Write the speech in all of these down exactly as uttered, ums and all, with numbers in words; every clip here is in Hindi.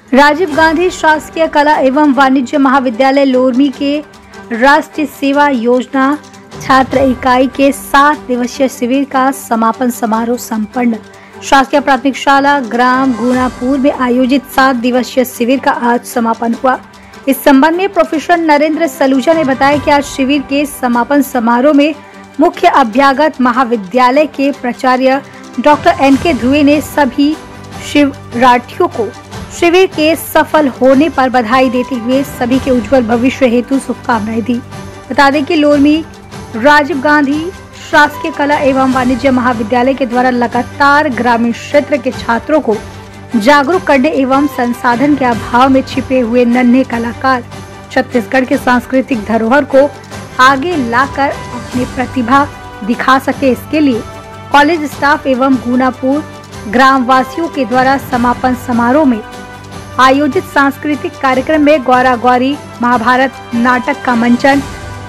राजीव गांधी शासकीय कला एवं वाणिज्य महाविद्यालय लोरमी के राष्ट्रीय सेवा योजना छात्र इकाई के सात दिवसीय शिविर का समापन समारोह संपन्न। शासकीय प्राथमिक शाला ग्राम गुनापुर में आयोजित सात दिवसीय शिविर का आज समापन हुआ। इस संबंध में प्रोफेसर नरेंद्र सलूजा ने बताया कि आज शिविर के समापन समारोह में मुख्य अभ्यागत महाविद्यालय के प्राचार्य डॉक्टर एन के ध्रुवे ने सभी शिवरार्थियों को शिविर के सफल होने पर बधाई देते हुए सभी के उज्जवल भविष्य हेतु शुभकामनाएं दी। बता दें कि लोरमी राजीव गांधी शासकीय कला एवं वाणिज्य महाविद्यालय के द्वारा लगातार ग्रामीण क्षेत्र के छात्रों को जागरूक करने एवं संसाधन के अभाव में छिपे हुए नन्हे कलाकार छत्तीसगढ़ के सांस्कृतिक धरोहर को आगे लाकर अपनी प्रतिभा दिखा सके, इसके लिए कॉलेज स्टाफ एवं गुनापुर ग्राम वासियों के द्वारा समापन समारोह में आयोजित सांस्कृतिक कार्यक्रम में गौरा गौरी महाभारत नाटक का मंचन,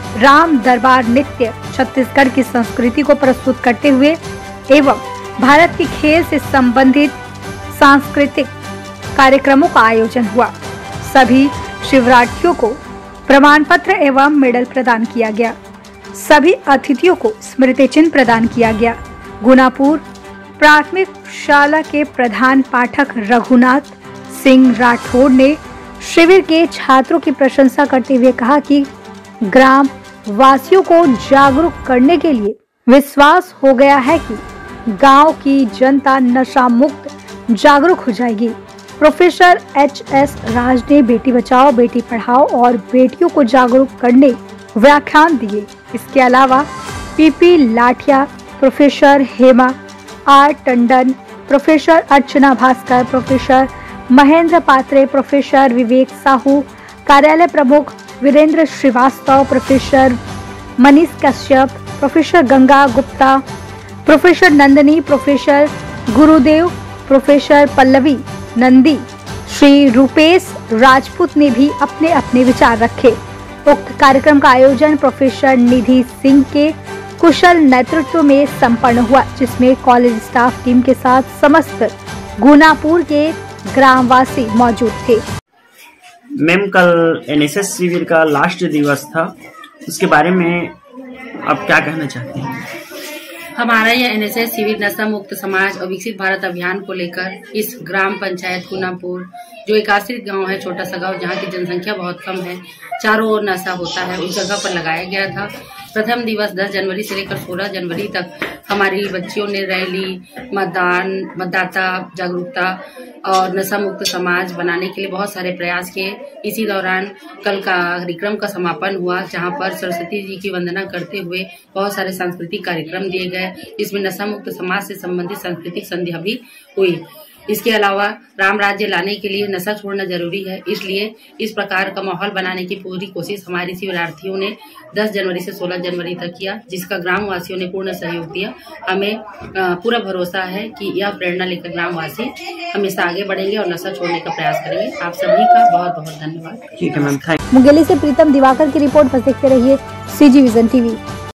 राम दरबार नृत्य छत्तीसगढ़ की संस्कृति को प्रस्तुत करते हुए एवं भारत की खेल से संबंधित सांस्कृतिक कार्यक्रमों का आयोजन हुआ। सभी शिवरार्थियों को प्रमाण पत्र एवं मेडल प्रदान किया गया। सभी अतिथियों को स्मृति चिन्ह प्रदान किया गया। गुनापुर प्राथमिक शाला के प्रधान पाठक रघुनाथ सिंह राठौड़ ने शिविर के छात्रों की प्रशंसा करते हुए कहा कि ग्राम वासियों को जागरूक करने के लिए विश्वास हो गया है कि गांव की जनता नशा मुक्त जागरूक हो जाएगी। प्रोफेसर एच एस राज ने बेटी बचाओ बेटी पढ़ाओ और बेटियों को जागरूक करने व्याख्यान दिए। इसके अलावा P P Lathia, professor Hema R Tandon, professor Archana Bhaskar, professor Mahendra Patre, professor Vivek Sahu, कार्यालय प्रमुख Virendra Shrivastava, professor Manish Kashyap, professor Ganga Gupta, professor Nandini, professor Gurudev, professor Pallavi Nandi, Shri Rupesh Rajput ने भी अपने अपने विचार रखे। उक्त कार्यक्रम का आयोजन प्रोफेसर निधि सिंह के कुशल नेतृत्व में संपन्न हुआ, जिसमें कॉलेज स्टाफ टीम के साथ समस्त गुनापुर के ग्रामवासी मौजूद थे। मैम, कल एन एस एस शिविर का लास्ट दिवस था, उसके बारे में आप क्या कहना चाहते हैं? हमारा यह एन एस एस शिविर नशा मुक्त समाज और विकसित भारत अभियान को लेकर इस ग्राम पंचायत गुनापुर, जो एक आश्रित गांव है, छोटा सा गांव जहां की जनसंख्या बहुत कम है, चारों ओर नशा होता है, उस जगह पर लगाया गया था। प्रथम दिवस दस जनवरी से लेकर सोलह जनवरी तक हमारी बच्चियों ने रैली, मतदान, मतदाता जागरूकता और नशा मुक्त समाज बनाने के लिए बहुत सारे प्रयास किए। इसी दौरान कल का कार्यक्रम का समापन हुआ, जहां पर सरस्वती जी की वंदना करते हुए बहुत सारे सांस्कृतिक कार्यक्रम दिए गए। इसमें नशा मुक्त समाज से संबंधित सांस्कृतिक संध्या भी हुई। इसके अलावा राम राज्य लाने के लिए नशा छोड़ना जरूरी है, इसलिए इस प्रकार का माहौल बनाने की पूरी कोशिश हमारे शिविरार्थियों ने दस जनवरी से सोलह जनवरी तक किया, जिसका ग्राम वासियों ने पूर्ण सहयोग दिया। हमें पूरा भरोसा है कि यह प्रेरणा लेकर ग्रामवासी हमेशा आगे बढ़ेंगे और नशा छोड़ने का प्रयास करेंगे। आप सभी का बहुत बहुत धन्यवाद। मुंगेली से प्रीतम दिवाकर की रिपोर्ट पर देखते रहिए सी जी विजन टीवी।